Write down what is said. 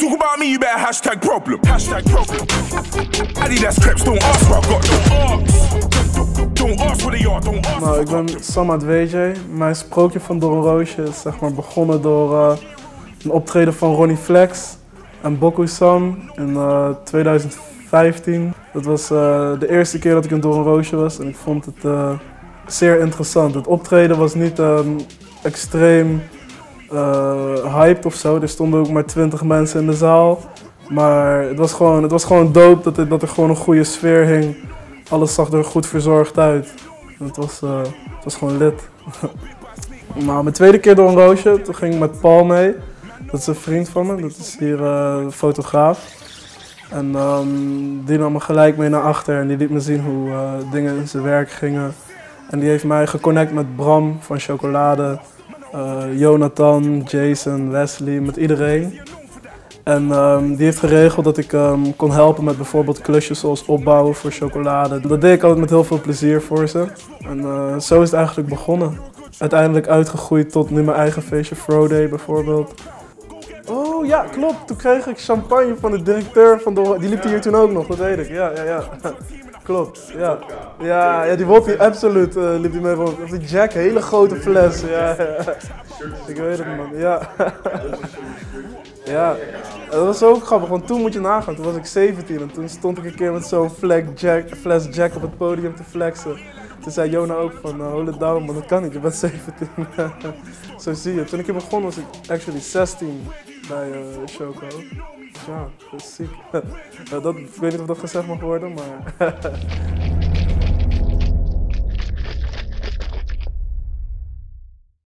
Talk about me, you better hashtag problem. Hashtag problem. Adidas creps, don't ask what I got. Don't ask. Don't ask what they are, don't ask. Nou, ik ben Samad WJ. Mijn sprookje van Don Roosje is zeg maar begonnen door een optreden van Ronnie Flex en Boku Sam in 2015. Dat was de eerste keer dat ik in Don Roosje was en ik vond het zeer interessant. Het optreden was niet extreem hyped of zo. Er stonden ook maar 20 mensen in de zaal. Maar het was gewoon dope dat er gewoon een goede sfeer hing. Alles zag er goed verzorgd uit. Het was gewoon lit. Maar mijn tweede keer door een roosje, toen ging ik met Paul mee. Dat is een vriend van me, dat is hier een fotograaf. En die nam me gelijk mee naar achter en die liet me zien hoe dingen in zijn werk gingen. En die heeft mij geconnect met Bram van Chocolade, Jonathan, Jason, Wesley, met iedereen. En die heeft geregeld dat ik kon helpen met bijvoorbeeld klusjes zoals opbouwen voor Chocolade. Dat deed ik altijd met heel veel plezier voor ze. En zo is het eigenlijk begonnen. Uiteindelijk uitgegroeid tot nu mijn eigen feestje Froday bijvoorbeeld. Oh ja, klopt. Toen kreeg ik champagne van de directeur van de... Die liep hier toen ook nog, dat weet ik. Ja. Klopt, ja. Ja, die Wodka Absolute liep die mee rond. Of die Jack, hele grote fles. Ja. Ik weet het, man. Ja. Ja, dat was ook grappig, want toen moet je nagaan, toen was ik 17 en toen stond ik een keer met zo'n fles Jack op het podium te flexen. Toen zei Jona ook van, hold it down man, dat kan niet, je bent 17. Zo zie je. Toen ik hier begon was ik actually 16 bij Choco. Ja, dat is ziek. Ik weet niet of dat gezegd mag worden, maar...